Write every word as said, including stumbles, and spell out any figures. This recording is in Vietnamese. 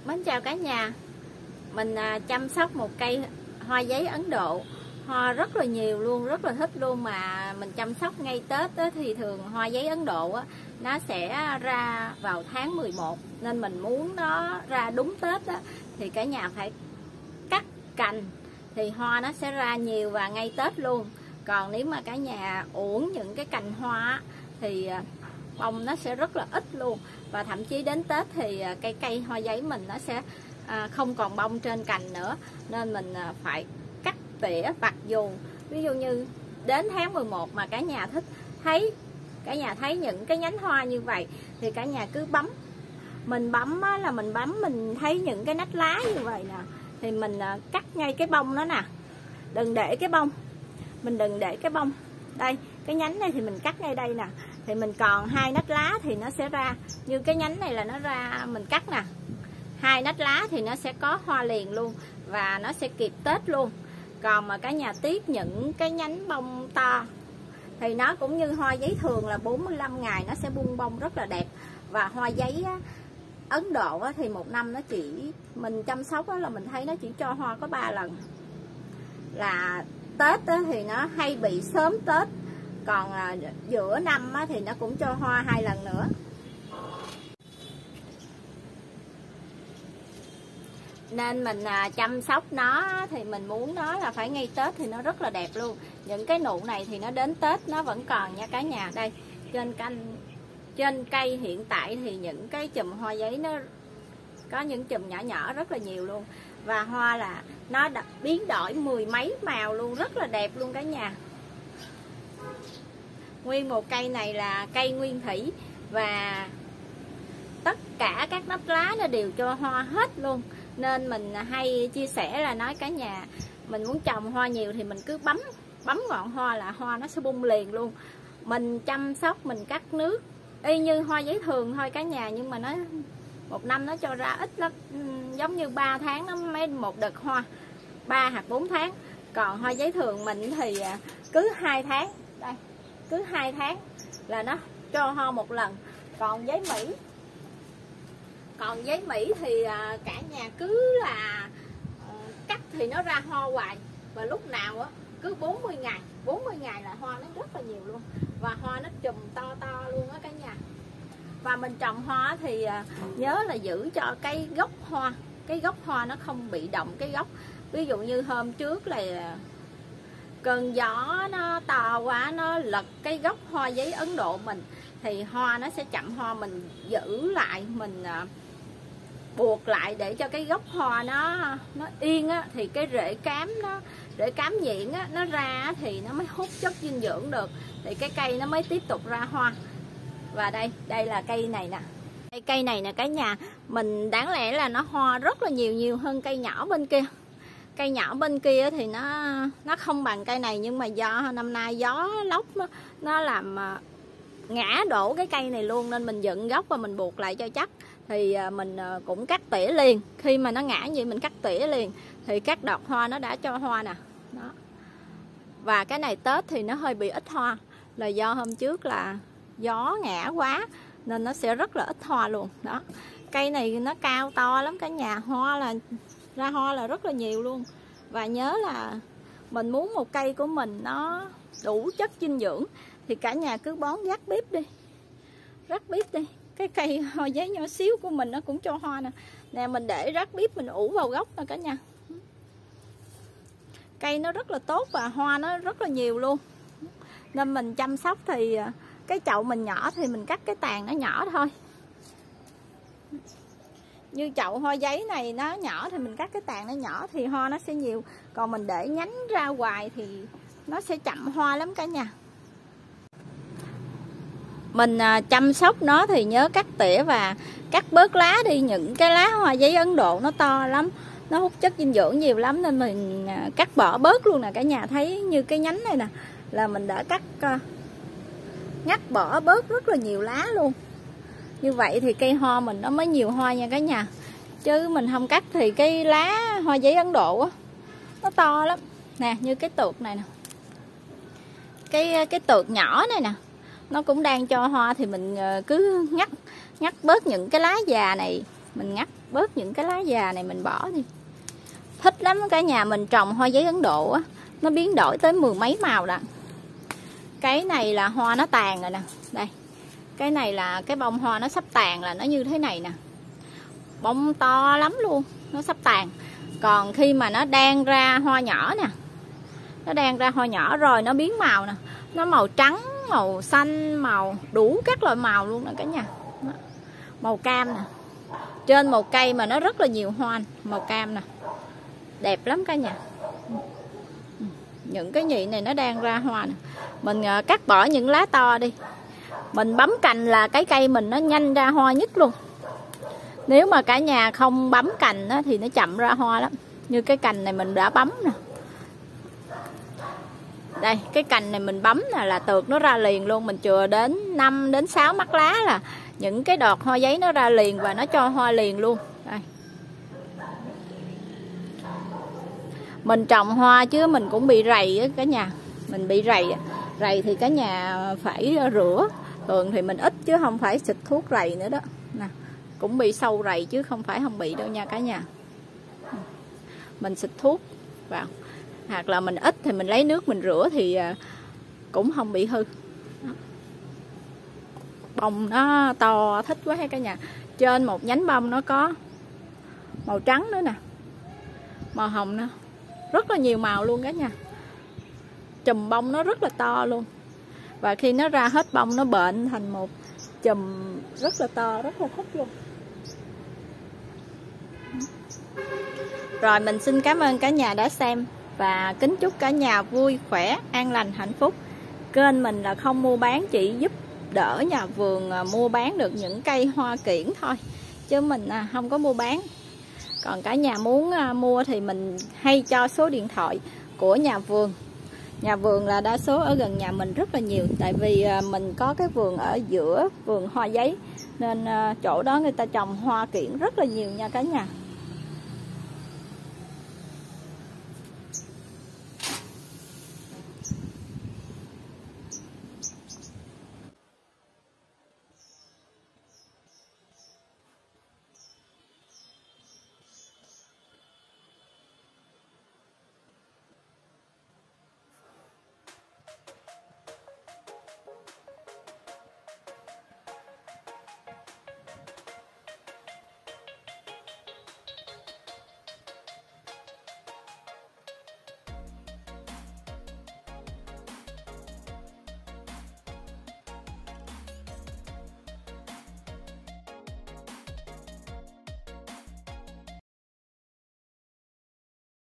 Mến chào cả nhà. Mình à, chăm sóc một cây hoa giấy Ấn Độ. Hoa rất là nhiều luôn, rất là thích luôn. Mà mình chăm sóc ngay Tết á, thì thường hoa giấy Ấn Độ á, nó sẽ ra vào tháng mười một. Nên mình muốn nó ra đúng Tết á, thì cả nhà phải cắt cành. Thì hoa nó sẽ ra nhiều và ngay Tết luôn. Còn nếu mà cả nhà uổng những cái cành hoa á, thì bông nó sẽ rất là ít luôn. Và thậm chí đến Tết thì cây cây hoa giấy mình nó sẽ à, không còn bông trên cành nữa. Nên mình phải cắt tỉa. Mặc dù ví dụ như đến tháng mười một mà cả nhà thích thấy cả nhà thấy những cái nhánh hoa như vậy thì cả nhà cứ bấm. Mình bấm á, là mình bấm mình thấy những cái nách lá như vậy nè, thì mình cắt ngay cái bông đó nè. Đừng để cái bông, mình đừng để cái bông. Đây, cái nhánh này thì mình cắt ngay đây nè. Thì mình còn hai nách lá thì nó sẽ ra. Như cái nhánh này là nó ra, mình cắt nè, hai nách lá thì nó sẽ có hoa liền luôn. Và nó sẽ kịp Tết luôn. Còn mà cả nhà tiếc những cái nhánh bông to thì nó cũng như hoa giấy thường là bốn mươi lăm ngày nó sẽ bung bông rất là đẹp. Và hoa giấy á, Ấn Độ á, thì một năm nó chỉ mình chăm sóc á, là mình thấy nó chỉ cho hoa có ba lần. Là Tết á, thì nó hay bị sớm Tết. Còn à, giữa năm á, thì nó cũng cho hoa hai lần nữa. Nên mình à, chăm sóc nó thì mình muốn nó là phải ngay Tết thì nó rất là đẹp luôn. Những cái nụ này thì nó đến Tết nó vẫn còn nha cả nhà. Đây, trên canh trên cây hiện tại thì những cái chùm hoa giấy nó có những chùm nhỏ nhỏ rất là nhiều luôn. Và hoa là nó đã biến đổi mười mấy màu luôn, rất là đẹp luôn cả nhà. Nguyên một cây này là cây nguyên thủy. Và tất cả các nắp lá nó đều cho hoa hết luôn. Nên mình hay chia sẻ là nói cả nhà mình muốn trồng hoa nhiều thì mình cứ bấm bấm ngọn hoa là hoa nó sẽ bung liền luôn. Mình chăm sóc, mình cắt nước y như hoa giấy thường thôi cả nhà. Nhưng mà nó một năm nó cho ra ít lắm. Giống như ba tháng nó mới một đợt hoa, ba hoặc bốn tháng. Còn hoa giấy thường mình thì cứ hai tháng. Đây, cứ hai tháng là nó cho hoa một lần. Còn giấy Mỹ Còn giấy Mỹ thì cả nhà cứ là cắt thì nó ra hoa hoài. Và lúc nào á cứ bốn mươi ngày bốn mươi ngày là hoa nó rất là nhiều luôn. Và hoa nó chùm to to luôn á cả nhà. Và mình trồng hoa thì nhớ là giữ cho cái gốc hoa, cái gốc hoa nó không bị động cái gốc. Ví dụ như hôm trước là cơn gió nó to quá, nó lật cái gốc hoa giấy Ấn Độ mình thì hoa nó sẽ chậm hoa. Mình giữ lại, mình buộc lại để cho cái gốc hoa nó nó yên á, thì cái rễ cám nó rễ cám nhện á, nó ra thì nó mới hút chất dinh dưỡng được, thì cái cây nó mới tiếp tục ra hoa. Và đây, đây là cây này nè. Cây cây này nè cả nhà, mình đáng lẽ là nó hoa rất là nhiều nhiều hơn cây nhỏ bên kia. Cây nhỏ bên kia thì nó nó không bằng cây này, nhưng mà do năm nay gió lốc nó, nó làm ngã đổ cái cây này luôn, nên mình dựng gốc và mình buộc lại cho chắc. Thì mình cũng cắt tỉa liền. Khi mà nó ngã vậy mình cắt tỉa liền thì các đọt hoa nó đã cho hoa nè. Đó. Và cái này Tết thì nó hơi bị ít hoa, là do hôm trước là gió ngã quá nên nó sẽ rất là ít hoa luôn. Đó. Cây này nó cao to lắm cả nhà, hoa là ra hoa là rất là nhiều luôn. Và nhớ là mình muốn một cây của mình nó đủ chất dinh dưỡng thì cả nhà cứ bón rắc bếp đi. Rắc bếp đi. Cái cây hoa giấy nhỏ xíu của mình nó cũng cho hoa nè. Nè, mình để rắc bếp mình ủ vào gốc nè cả nhà. Cây nó rất là tốt và hoa nó rất là nhiều luôn. Nên mình chăm sóc thì cái chậu mình nhỏ thì mình cắt cái tàn nó nhỏ thôi. Như chậu hoa giấy này nó nhỏ thì mình cắt cái tàn nó nhỏ thì hoa nó sẽ nhiều. Còn mình để nhánh ra hoài thì nó sẽ chậm hoa lắm cả nhà. Mình chăm sóc nó thì nhớ cắt tỉa và cắt bớt lá đi. Những cái lá hoa giấy Ấn Độ nó to lắm, nó hút chất dinh dưỡng nhiều lắm, nên mình cắt bỏ bớt luôn nè cả nhà. Thấy như cái nhánh này nè là mình đã cắt ngắt bỏ bớt rất là nhiều lá luôn. Như vậy thì cây hoa mình nó mới nhiều hoa nha cả nhà. Chứ mình không cắt thì cái lá hoa giấy Ấn Độ á nó to lắm. Nè, như cái tược này nè, Cái cái tược nhỏ này nè, nó cũng đang cho hoa thì mình cứ ngắt ngắt bớt những cái lá già này Mình ngắt bớt những cái lá già này mình bỏ đi. Thích lắm cả nhà, mình trồng hoa giấy Ấn Độ á, nó biến đổi tới mười mấy màu đó. Cái này là hoa nó tàn rồi nè. Đây. Cái này là cái bông hoa nó sắp tàn là nó như thế này nè. Bông to lắm luôn, nó sắp tàn. Còn khi mà nó đang ra hoa nhỏ nè, nó đang ra hoa nhỏ rồi nó biến màu nè. Nó màu trắng, màu xanh, màu đủ các loại màu luôn nè cả nhà. Màu cam nè. Trên một cây mà nó rất là nhiều hoa màu cam nè. Đẹp lắm cả nhà. Những cái nhị này nó đang ra hoa nè. Mình cắt bỏ những lá to đi. Mình bấm cành là cái cây mình nó nhanh ra hoa nhất luôn. Nếu mà cả nhà không bấm cành á, thì nó chậm ra hoa lắm. Như cái cành này mình đã bấm nè. Đây, cái cành này mình bấm nè là tược nó ra liền luôn. Mình chừa đến năm đến sáu mắt lá là những cái đọt hoa giấy nó ra liền và nó cho hoa liền luôn. Đây. Mình trồng hoa chứ mình cũng bị rầy á cả nhà. Mình bị rầy. Rầy thì cả nhà phải rửa. Thường thì mình ít chứ không phải xịt thuốc rầy nữa đó. Nè, cũng bị sâu rầy chứ không phải không bị đâu nha cả nhà. Mình xịt thuốc vào. Hoặc là mình ít thì mình lấy nước mình rửa thì cũng không bị hư. Bông nó to thích quá ha cả nhà. Trên một nhánh bông nó có màu trắng nữa nè, màu hồng nữa, rất là nhiều màu luôn cả nhà. Chùm bông nó rất là to luôn. Và khi nó ra hết bông nó bệnh thành một chùm rất là to, rất là thích luôn. Rồi mình xin cảm ơn cả nhà đã xem. Và kính chúc cả nhà vui, khỏe, an lành, hạnh phúc. Kênh mình là không mua bán, chỉ giúp đỡ nhà vườn mua bán được những cây hoa kiển thôi. Chứ mình không có mua bán. Còn cả nhà muốn mua thì mình hay cho số điện thoại của nhà vườn. Nhà vườn là đa số ở gần nhà mình rất là nhiều. Tại vì mình có cái vườn ở giữa vườn hoa giấy. Nên chỗ đó người ta trồng hoa kiển rất là nhiều nha cả nhà.